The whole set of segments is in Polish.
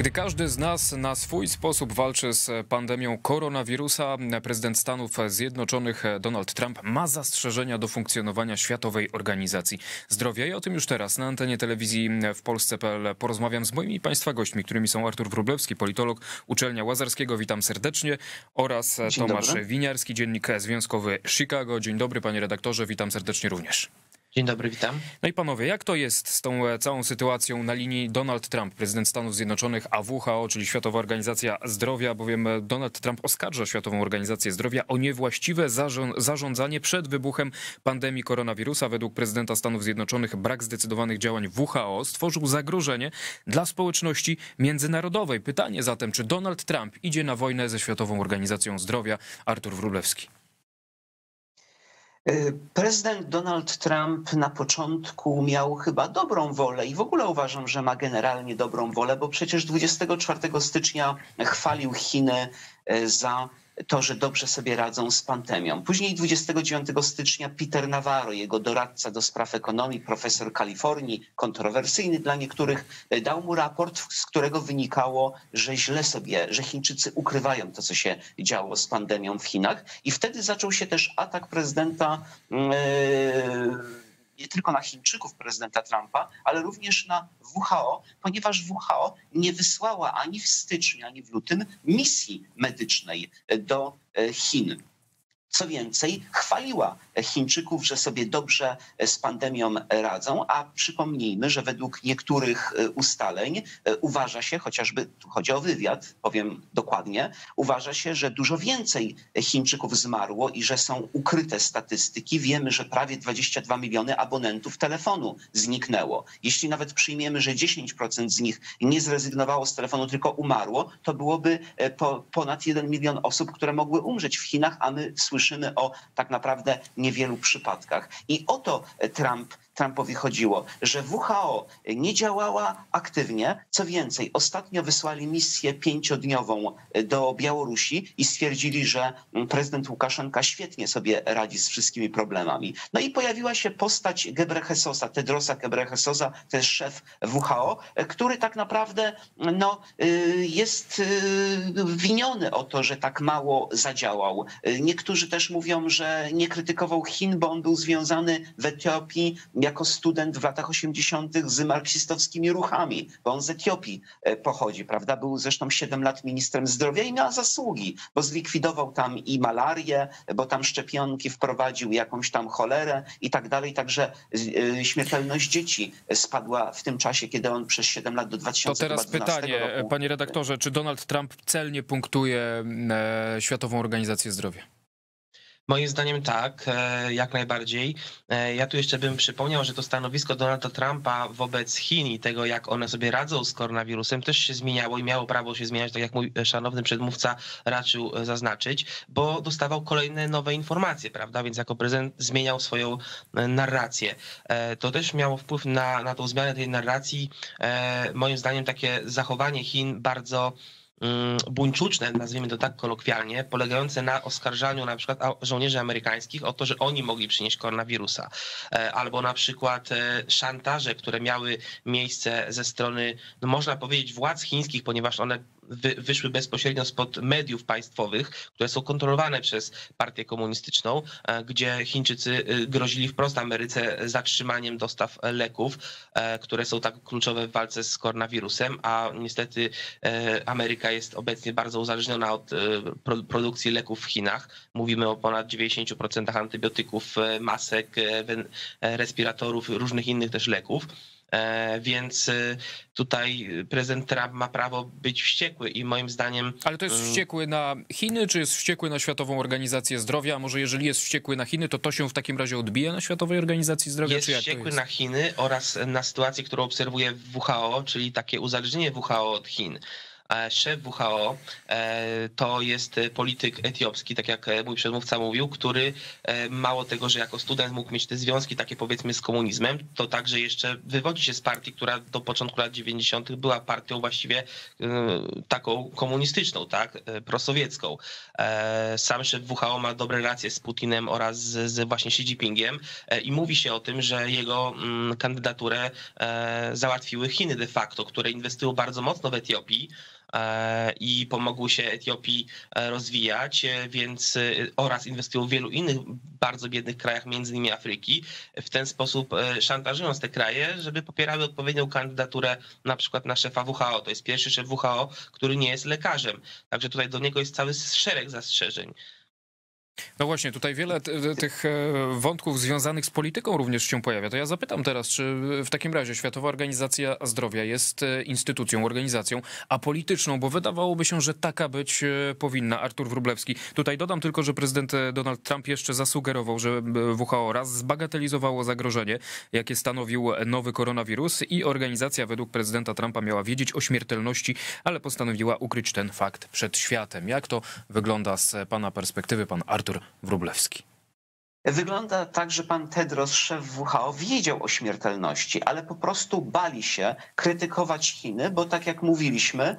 Gdy każdy z nas na swój sposób walczy z pandemią koronawirusa, prezydent Stanów Zjednoczonych Donald Trump ma zastrzeżenia do funkcjonowania Światowej Organizacji Zdrowia. I o tym już teraz na antenie telewizji w Polsce.pl porozmawiam z moimi państwa gośćmi, którymi są Artur Wróblewski, politolog, Uczelnia Łazarskiego, witam serdecznie, oraz Tomasz Winiarski, dziennik związkowy Chicago. Dzień dobry, panie redaktorze, witam serdecznie również. Dzień dobry, witam. No i panowie, jak to jest z tą całą sytuacją na linii Donald Trump, prezydent Stanów Zjednoczonych, a WHO, czyli Światowa Organizacja Zdrowia, bowiem Donald Trump oskarża Światową Organizację Zdrowia o niewłaściwe zarządzanie przed wybuchem pandemii koronawirusa. Według prezydenta Stanów Zjednoczonych brak zdecydowanych działań WHO stworzył zagrożenie dla społeczności międzynarodowej. Pytanie zatem, czy Donald Trump idzie na wojnę ze Światową Organizacją Zdrowia? Artur Wróblewski. Prezydent Donald Trump na początku miał chyba dobrą wolę i w ogóle uważam, że ma generalnie dobrą wolę, bo przecież 24 stycznia chwalił Chiny za to, że dobrze sobie radzą z pandemią. Później 29 stycznia Peter Navarro, jego doradca do spraw ekonomii, profesor Kalifornii, kontrowersyjny dla niektórych, dał mu raport, z którego wynikało, że że Chińczycy ukrywają to, co się działo z pandemią w Chinach. I wtedy zaczął się też atak prezydenta nie tylko na Chińczyków, prezydenta Trumpa, ale również na WHO, ponieważ WHO nie wysłała ani w styczniu, ani w lutym misji medycznej do Chin. Co więcej, chwaliła Chińczyków, że sobie dobrze z pandemią radzą, a przypomnijmy, że według niektórych ustaleń uważa się, chociażby tu chodzi o wywiad, powiem dokładnie, uważa się, że dużo więcej Chińczyków zmarło i że są ukryte statystyki. Wiemy, że prawie 22 miliony abonentów telefonu zniknęło. Jeśli nawet przyjmiemy, że 10% z nich nie zrezygnowało z telefonu, tylko umarło, to byłoby ponad 1 milion osób, które mogły umrzeć w Chinach, a my słyszymy o tak naprawdę niewielu przypadkach. I o to Trumpowi chodziło, że WHO nie działała aktywnie. Co więcej, ostatnio wysłali misję 5-dniową do Białorusi i stwierdzili, że prezydent Łukaszenka świetnie sobie radzi z wszystkimi problemami. No i pojawiła się postać Ghebreyesusa, Tedrosa Ghebreyesusa, to jest szef WHO, który tak naprawdę jest winiony o to, że tak mało zadziałał. Niektórzy też mówią, że nie krytykował Chin, bo on był związany w Etiopii jako student w latach 80. z marksistowskimi ruchami, bo on z Etiopii pochodzi, prawda? Był zresztą 7 lat ministrem zdrowia i miał zasługi, bo zlikwidował tam i malarię, bo tam szczepionki wprowadził, jakąś tam cholerę i tak dalej. Także śmiertelność dzieci spadła w tym czasie, kiedy on przez 7 lat do 2012 To teraz pytanie, roku... panie redaktorze, czy Donald Trump celnie punktuje Światową Organizację Zdrowia? Moim zdaniem tak, jak najbardziej. Ja tu jeszcze bym przypomniał, że to stanowisko Donalda Trumpa wobec Chin i tego, jak one sobie radzą z koronawirusem, też się zmieniało i miało prawo się zmieniać, tak jak mój szanowny przedmówca raczył zaznaczyć, bo dostawał kolejne nowe informacje, prawda? Więc jako prezydent zmieniał swoją narrację. To też miało wpływ na tą zmianę tej narracji. Moim zdaniem takie zachowanie Chin bardzo buńczuczne, nazwijmy to tak kolokwialnie, polegające na oskarżaniu na przykład żołnierzy amerykańskich o to, że oni mogli przynieść koronawirusa. Albo na przykład szantaże, które miały miejsce ze strony, no można powiedzieć, władz chińskich, ponieważ one wyszły bezpośrednio spod mediów państwowych, które są kontrolowane przez partię komunistyczną, gdzie Chińczycy grozili wprost Ameryce zatrzymaniem dostaw leków, które są tak kluczowe w walce z koronawirusem, a niestety Ameryka jest obecnie bardzo uzależniona od produkcji leków w Chinach. Mówimy o ponad 90% antybiotyków, masek, respiratorów, różnych innych też leków. Więc tutaj prezydent Trump ma prawo być wściekły i moim zdaniem... Ale to jest wściekły na Chiny, czy jest wściekły na Światową Organizację Zdrowia? A może jeżeli jest wściekły na Chiny, to się w takim razie odbije na Światowej Organizacji Zdrowia? Jest wściekły na Chiny oraz na sytuację, którą obserwuje WHO, czyli takie uzależnienie WHO od Chin. Szef WHO to jest polityk etiopski, tak jak mój przedmówca mówił, który mało tego, że jako student mógł mieć te związki takie powiedzmy z komunizmem, to także jeszcze wywodzi się z partii, która do początku lat 90. była partią właściwie taką komunistyczną, tak, prosowiecką. Sam szef WHO ma dobre relacje z Putinem oraz z właśnie Xi Jinpingiem i mówi się o tym, że jego kandydaturę załatwiły Chiny de facto, które inwestują bardzo mocno w Etiopii i pomogły się Etiopii rozwijać, więc oraz inwestują w wielu innych bardzo biednych krajach, między innymi Afryki, w ten sposób szantażując te kraje, żeby popierały odpowiednią kandydaturę na przykład na szefa WHO. To jest pierwszy szef WHO, który nie jest lekarzem. Także tutaj do niego jest cały szereg zastrzeżeń. No właśnie, tutaj wiele tych wątków związanych z polityką również się pojawia. To ja zapytam teraz, czy w takim razie Światowa Organizacja Zdrowia jest instytucją, organizacją apolityczną, bo wydawałoby się, że taka być powinna. Artur Wróblewski. Tutaj dodam tylko, że prezydent Donald Trump jeszcze zasugerował, że WHO raz zbagatelizowało zagrożenie, jakie stanowił nowy koronawirus i organizacja według prezydenta Trumpa miała wiedzieć o śmiertelności, ale postanowiła ukryć ten fakt przed światem. Jak to wygląda z pana perspektywy, pan Artur Wróblewski? Wygląda tak, że pan Tedros, szef WHO, wiedział o śmiertelności, ale po prostu bali się krytykować Chiny, bo tak jak mówiliśmy,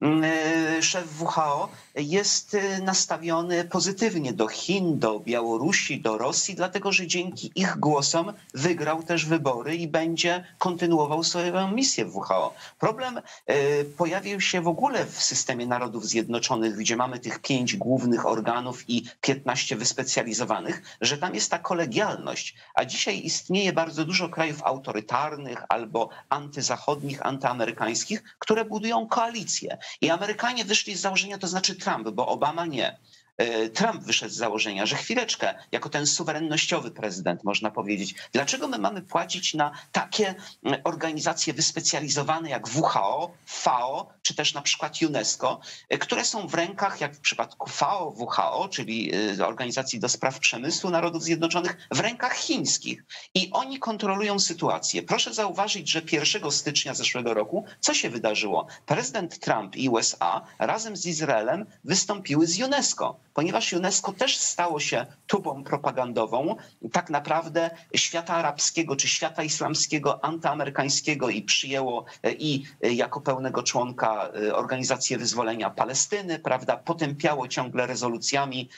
szef WHO jest nastawiony pozytywnie do Chin, do Białorusi, do Rosji, dlatego że dzięki ich głosom wygrał też wybory i będzie kontynuował swoją misję w WHO. Problem pojawił się w ogóle w systemie Narodów Zjednoczonych, gdzie mamy tych 5 głównych organów i 15 wyspecjalizowanych, że tam jest ta kolegialność, a dzisiaj istnieje bardzo dużo krajów autorytarnych albo antyzachodnich, antyamerykańskich, które budują koalicję. I Amerykanie wyszli z założenia, to znaczy Trump, bo Obama nie. Trump wyszedł z założenia, że chwileczkę, jako ten suwerennościowy prezydent, można powiedzieć, dlaczego my mamy płacić na takie organizacje wyspecjalizowane jak WHO, FAO, czy też na przykład UNESCO, które są w rękach, jak w przypadku FAO, WHO, czyli Organizacji do Spraw Przemysłu Narodów Zjednoczonych, w rękach chińskich. I oni kontrolują sytuację. Proszę zauważyć, że 1 stycznia zeszłego roku, co się wydarzyło? Prezydent Trump i USA razem z Izraelem wystąpiły z UNESCO, ponieważ UNESCO też stało się tubą propagandową tak naprawdę świata arabskiego czy świata islamskiego, antyamerykańskiego i przyjęło i jako pełnego członka Organizację Wyzwolenia Palestyny, prawda, potępiało ciągle rezolucjami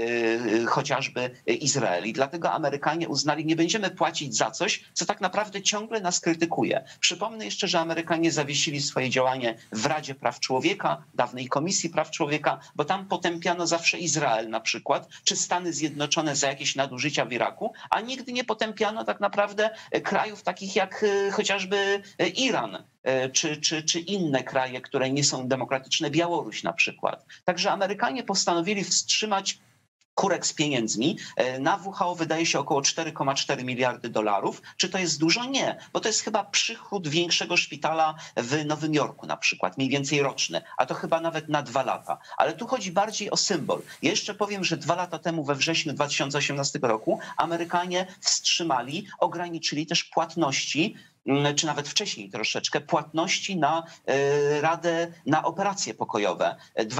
chociażby Izrael. I dlatego Amerykanie uznali, nie będziemy płacić za coś, co tak naprawdę ciągle nas krytykuje. Przypomnę jeszcze, że Amerykanie zawiesili swoje działanie w Radzie Praw Człowieka, dawnej Komisji Praw Człowieka, bo tam potępiano zawsze Izrael na przykład, czy Stany Zjednoczone za jakieś nadużycia w Iraku, a nigdy nie potępiano tak naprawdę krajów takich jak chociażby Iran, czy inne kraje, które nie są demokratyczne, Białoruś na przykład. Także Amerykanie postanowili wstrzymać kurek z pieniędzmi. Na WHO wydaje się około 4,4 miliardy dolarów. Czy to jest dużo? Nie, bo to jest chyba przychód większego szpitala w Nowym Jorku na przykład, mniej więcej roczny, a to chyba nawet na 2 lata. Ale tu chodzi bardziej o symbol. Ja jeszcze powiem, że 2 lata temu we wrześniu 2018 roku Amerykanie wstrzymali, ograniczyli też płatności, czy nawet wcześniej troszeczkę, płatności na Radę na operacje pokojowe.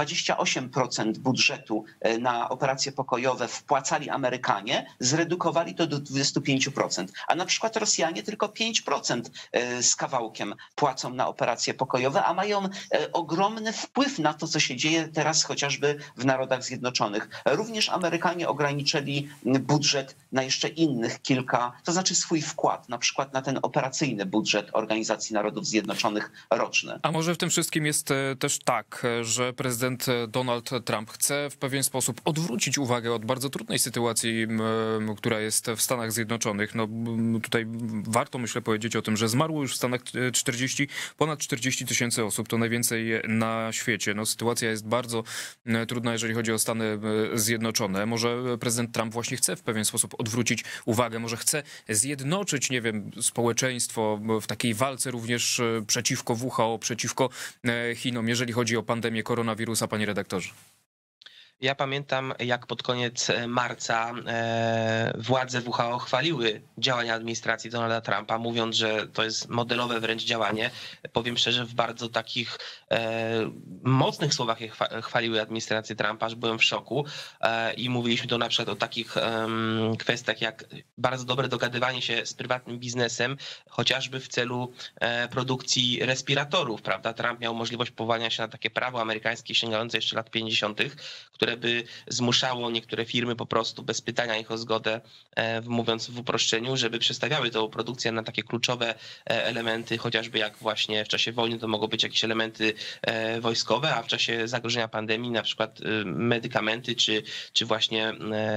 28% budżetu na operacje pokojowe wpłacali Amerykanie, zredukowali to do 25%. A na przykład Rosjanie tylko 5% z kawałkiem płacą na operacje pokojowe, a mają ogromny wpływ na to, co się dzieje teraz chociażby w Narodach Zjednoczonych. Również Amerykanie ograniczyli budżet na jeszcze innych kilka, to znaczy swój wkład, na przykład na ten operacyjny budżet Organizacji Narodów Zjednoczonych roczny. A może w tym wszystkim jest też tak, że prezydent Donald Trump chce w pewien sposób odwrócić uwagę od bardzo trudnej sytuacji, która jest w Stanach Zjednoczonych. No, tutaj warto, myślę, powiedzieć o tym, że zmarło już w Stanach ponad 40 tysięcy osób, to najwięcej na świecie. No, sytuacja jest bardzo trudna, jeżeli chodzi o Stany Zjednoczone. Może prezydent Trump właśnie chce w pewien sposób odwrócić uwagę, może chce zjednoczyć, nie wiem, społeczeństwo w takiej walce również przeciwko WHO, przeciwko Chinom, jeżeli chodzi o pandemię koronawirusa, panie redaktorze? Ja pamiętam, jak pod koniec marca władze WHO chwaliły działania administracji Donalda Trumpa, mówiąc, że to jest modelowe wręcz działanie. Powiem szczerze, w bardzo takich mocnych słowach je chwaliły administrację Trumpa, że byłem w szoku i mówiliśmy tu na przykład o takich kwestiach jak bardzo dobre dogadywanie się z prywatnym biznesem, chociażby w celu produkcji respiratorów, prawda? Trump miał możliwość powołania się na takie prawo amerykańskie sięgające jeszcze lat 50., które by zmuszało niektóre firmy po prostu bez pytania ich o zgodę, mówiąc w uproszczeniu, żeby przestawiały tą produkcję na takie kluczowe elementy, chociażby jak właśnie w czasie wojny to mogą być jakieś elementy wojskowe, a w czasie zagrożenia pandemii na przykład medykamenty czy właśnie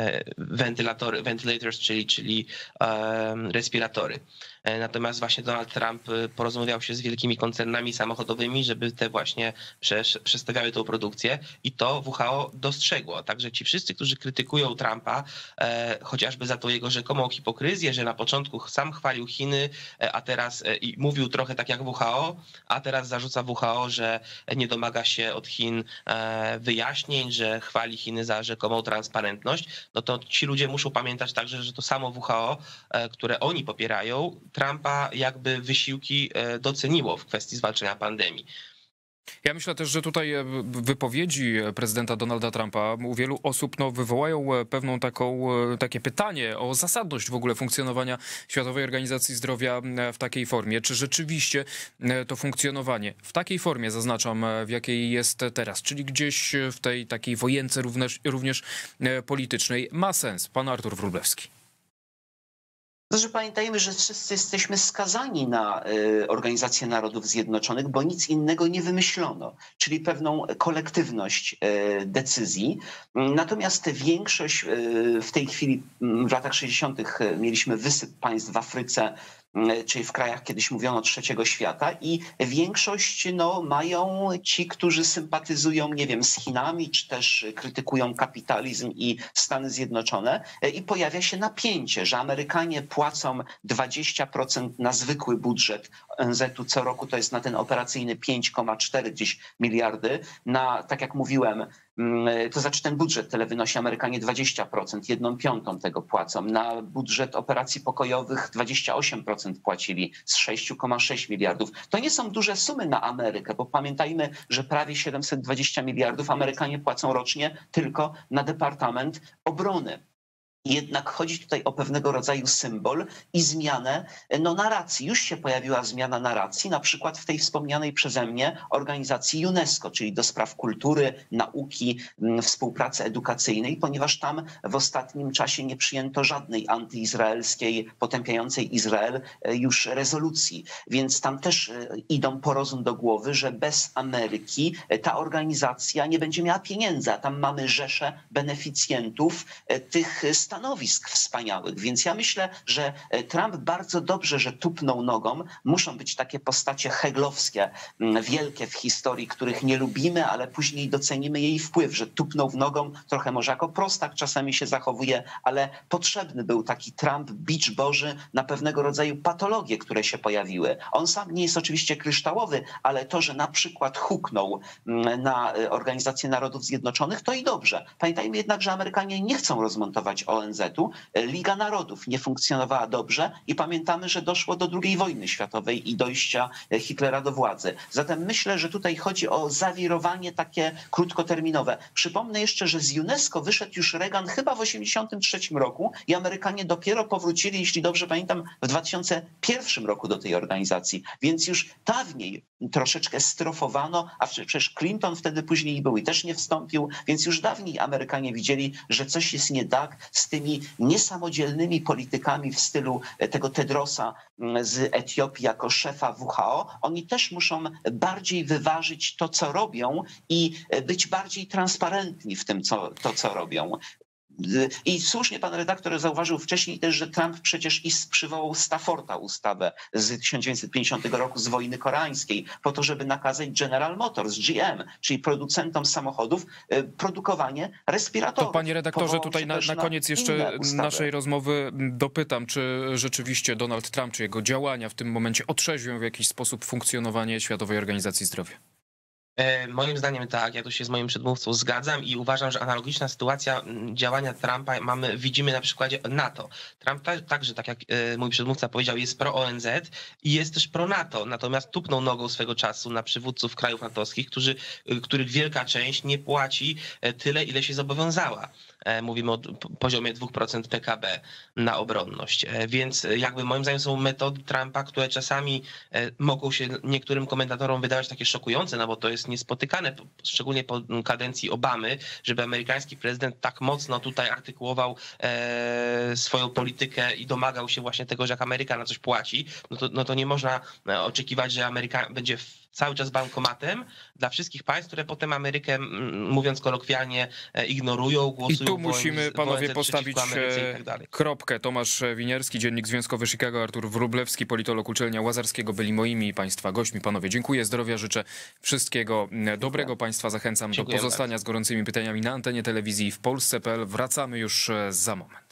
ventilators, czyli respiratory. Natomiast właśnie Donald Trump porozmawiał się z wielkimi koncernami samochodowymi, żeby te właśnie przestawiały tą produkcję i to WHO dostrzegło. Także ci wszyscy, którzy krytykują Trumpa, chociażby za tą jego rzekomą hipokryzję, że na początku sam chwalił Chiny, a teraz i mówił trochę tak jak WHO, a teraz zarzuca WHO, że nie domaga się od Chin wyjaśnień, że chwali Chiny za rzekomą transparentność, no to ci ludzie muszą pamiętać także, że to samo WHO, które oni popierają, Trumpa jakby wysiłki doceniło w kwestii zwalczania pandemii. Ja myślę też, że tutaj wypowiedzi prezydenta Donalda Trumpa u wielu osób wywołają pewną takie pytanie o zasadność w ogóle funkcjonowania Światowej Organizacji Zdrowia w takiej formie. Czy rzeczywiście to funkcjonowanie w takiej formie, zaznaczam, w jakiej jest teraz, czyli gdzieś w tej takiej wojence również politycznej, ma sens? Pan Artur Wróblewski. Znaczy, pamiętajmy, że wszyscy jesteśmy skazani na Organizację Narodów Zjednoczonych, bo nic innego nie wymyślono, czyli pewną kolektywność decyzji. Natomiast większość w tej chwili, w latach 60. mieliśmy wysyp państw w Afryce, czyli w krajach kiedyś mówiono trzeciego świata i większość mają ci, którzy sympatyzują, nie wiem, z Chinami, czy też krytykują kapitalizm i Stany Zjednoczone i pojawia się napięcie, że Amerykanie płacą 20% na zwykły budżet ONZ-u co roku, to jest na ten operacyjny 5,4 gdzieś miliardy, na, tak jak mówiłem, to znaczy ten budżet tyle wynosi, Amerykanie 20%, 1/5 tego płacą. Na budżet operacji pokojowych 28% płacili z 6,6 miliardów. To nie są duże sumy na Amerykę, bo pamiętajmy, że prawie 720 miliardów Amerykanie płacą rocznie tylko na Departament Obrony. Jednak chodzi tutaj o pewnego rodzaju symbol i zmianę narracji. Już się pojawiła zmiana narracji, na przykład w tej wspomnianej przeze mnie organizacji UNESCO, czyli do spraw kultury, nauki, współpracy edukacyjnej, ponieważ tam w ostatnim czasie nie przyjęto żadnej antyizraelskiej, potępiającej Izrael już rezolucji. Więc tam też idą po rozum do głowy, że bez Ameryki ta organizacja nie będzie miała pieniędzy, a tam mamy rzeszę beneficjentów tych stanowisk wspaniałych. Więc ja myślę, że Trump bardzo dobrze, że tupnął nogą. Muszą być takie postacie heglowskie, wielkie w historii, których nie lubimy, ale później docenimy jej wpływ, że tupnął w nogą, trochę może jako prostak czasami się zachowuje, ale potrzebny był taki Trump, bicz boży na pewnego rodzaju patologie, które się pojawiły. On sam nie jest oczywiście kryształowy, ale to, że na przykład huknął na Organizację Narodów Zjednoczonych, to i dobrze. Pamiętajmy jednak, że Amerykanie nie chcą rozmontować ONZ-u. Liga Narodów nie funkcjonowała dobrze i pamiętamy, że doszło do II wojny światowej i dojścia Hitlera do władzy. Zatem myślę, że tutaj chodzi o zawirowanie takie krótkoterminowe. Przypomnę jeszcze, że z UNESCO wyszedł już Reagan chyba w 1983 roku i Amerykanie dopiero powrócili, jeśli dobrze pamiętam, w 2001 roku do tej organizacji. Więc już dawniej troszeczkę strofowano, a przecież Clinton wtedy później był i też nie wstąpił, więc już dawniej Amerykanie widzieli, że coś jest nie tak z tymi niesamodzielnymi politykami w stylu tego Tedrosa z Etiopii jako szefa WHO. Oni też muszą bardziej wyważyć to, co robią i być bardziej transparentni w tym, co robią. I słusznie pan redaktor zauważył wcześniej też, że Trump przecież przywołał Stafforda ustawę z 1950 roku z wojny koreańskiej po to, żeby nakazać General Motors, GM, czyli producentom samochodów, produkowanie respiratorów. To panie redaktorze, tutaj na koniec jeszcze naszej rozmowy dopytam, czy rzeczywiście Donald Trump, czy jego działania w tym momencie otrzeźwią w jakiś sposób funkcjonowanie Światowej Organizacji Zdrowia? Moim zdaniem tak, ja tu się z moim przedmówcą zgadzam i uważam, że analogiczna sytuacja działania Trumpa widzimy na przykładzie NATO. Trump także, tak jak mój przedmówca powiedział, jest pro-ONZ i jest też pro-NATO, natomiast tupnął nogą swego czasu na przywódców krajów natowskich, których wielka część nie płaci tyle, ile się zobowiązała. Mówimy o poziomie 2% PKB na obronność. Więc jakby moim zdaniem są metody Trumpa, które czasami mogą się niektórym komentatorom wydawać takie szokujące, no bo to jest niespotykane, szczególnie po kadencji Obamy, żeby amerykański prezydent tak mocno tutaj artykułował swoją politykę i domagał się właśnie tego, że jak Ameryka na coś płaci, no to nie można oczekiwać, że Ameryka będzie cały czas bankomatem dla wszystkich państw, które potem Amerykę, mówiąc kolokwialnie, ignorują, głosują. I tu musimy, panowie, postawić tak kropkę. Tomasz Winierski, Dziennik Związkowy Chicago, Artur Wróblewski, politolog Uczelnia Łazarskiego byli moimi państwa gośćmi. Panowie, dziękuję, zdrowia życzę, wszystkiego dobrego. Państwa zachęcam do pozostania z gorącymi pytaniami na antenie telewizji w Polsce.pl. Wracamy już za moment.